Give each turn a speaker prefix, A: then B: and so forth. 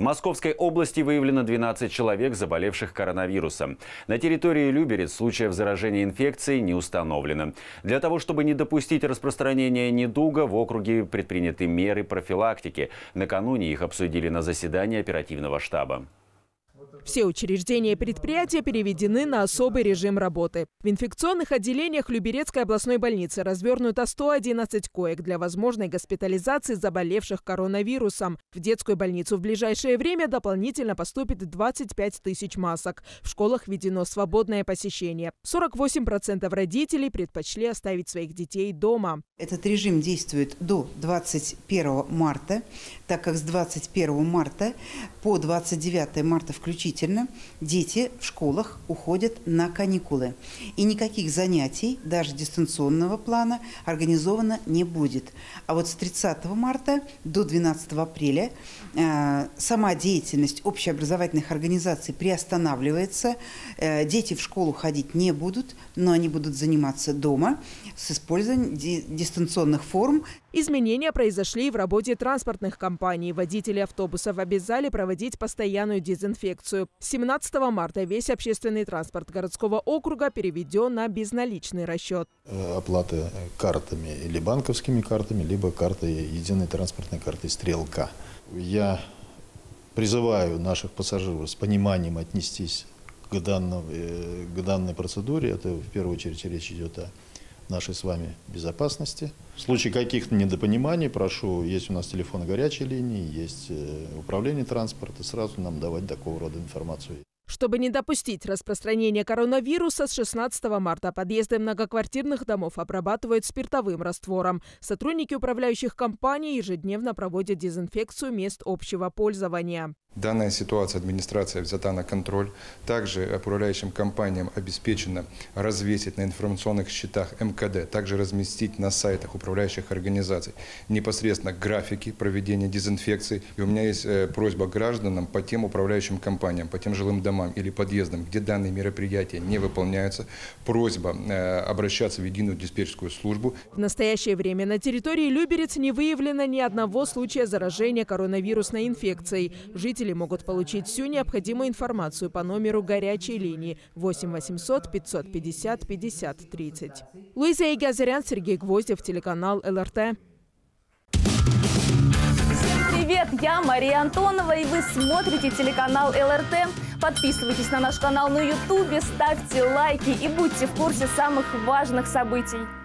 A: Московской области выявлено 12 человек, заболевших коронавирусом. На территории Люберец случаев заражения инфекцией не установлено. Для того, чтобы не допустить распространения недуга, в округе предприняты меры профилактики. Накануне их обсудили на заседании оперативного штаба.
B: Все учреждения и предприятия переведены на особый режим работы. В инфекционных отделениях Люберецкой областной больницы развернуто 111 коек для возможной госпитализации заболевших коронавирусом. В детскую больницу в ближайшее время дополнительно поступит 25 тысяч масок. В школах введено свободное посещение. 48% родителей предпочли оставить своих детей дома.
C: Этот режим действует до 21 марта, так как с 21 марта по 29 марта включительно дети в школах уходят на каникулы. И никаких занятий, даже дистанционного плана, организовано не будет. А вот с 30 марта до 12 апреля сама деятельность общеобразовательных организаций приостанавливается. Дети в школу ходить не будут, но они будут заниматься дома с использованием дистанционных форм.
B: Изменения произошли и в работе транспортных компаний. Водители автобусов обязали проводить постоянную дезинфекцию. С 17 марта весь общественный транспорт городского округа переведен на безналичный расчет.
D: Оплата картами или банковскими картами, либо картой, единой транспортной картой «Стрелка». Я призываю наших пассажиров с пониманием отнестись к данной процедуре. Это в первую очередь речь идет о нашей с вами безопасности. В случае каких-то недопониманий, прошу, есть у нас телефон горячей линии, есть управление транспорта, сразу нам давать такого рода информацию.
B: Чтобы не допустить распространения коронавируса, с 16 марта подъезды многоквартирных домов обрабатывают спиртовым раствором. Сотрудники управляющих компаний ежедневно проводят дезинфекцию мест общего пользования.
E: Данная ситуация администрация взята на контроль. Также управляющим компаниям обеспечено развесить на информационных счетах МКД, также разместить на сайтах управляющих организаций непосредственно графики проведения дезинфекции. И у меня есть просьба гражданам по тем управляющим компаниям, по тем жилым домам или подъездам, где данные мероприятия не выполняются, просьба обращаться в единую диспетчерскую службу.
B: В настоящее время на территории Люберец не выявлено ни одного случая заражения коронавирусной инфекцией. Жители могут получить всю необходимую информацию по номеру горячей линии 8 800 550 50 30. Луиза Егазарян, Сергей Гвоздев, телеканал ЛРТ.
F: Всем привет, я Мария Антонова, и вы смотрите телеканал ЛРТ. Подписывайтесь на наш канал на YouTube, ставьте лайки и будьте в курсе самых важных событий.